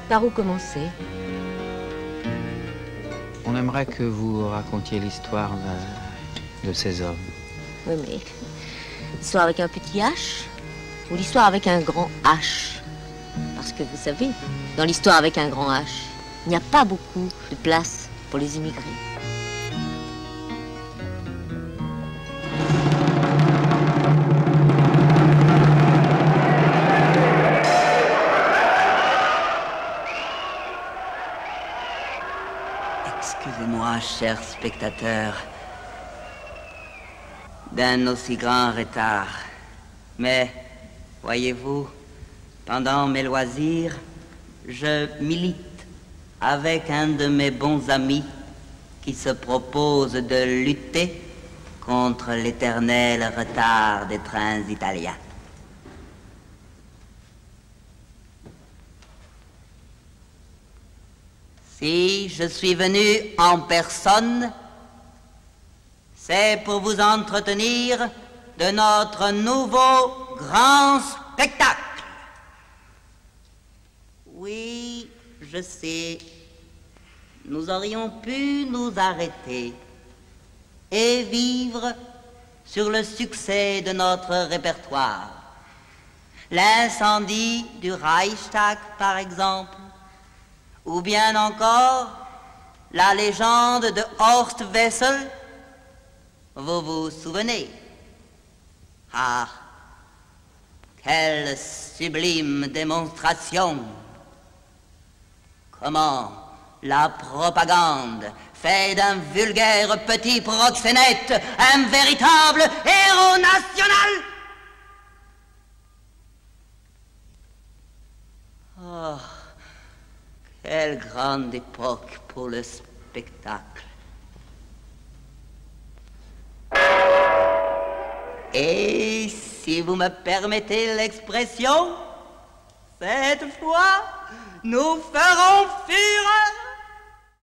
Par où commencer? On aimerait que vous racontiez l'histoire de ces hommes. Oui, mais l'histoire avec un petit H ou l'histoire avec un grand H? Parce que vous savez, dans l'histoire avec un grand H, il n'y a pas beaucoup de place pour les immigrés. Excusez-moi, chers spectateurs, d'un aussi grand retard. Mais, voyez-vous, pendant mes loisirs, je milite avec un de mes bons amis qui se propose de lutter contre l'éternel retard des trains italiens. Si je suis venu en personne, c'est pour vous entretenir de notre nouveau grand spectacle. Oui, je sais, nous aurions pu nous arrêter et vivre sur le succès de notre répertoire. L'incendie du Reichstag, par exemple, ou bien encore la légende de Horst Wessel. Vous vous souvenez? Ah, quelle sublime démonstration! Comment la propagande fait d'un vulgaire petit proxénète un véritable héros national! Oh, quelle grande époque pour le spectacle! Et si vous me permettez l'expression, cette fois, nous ferons fureur!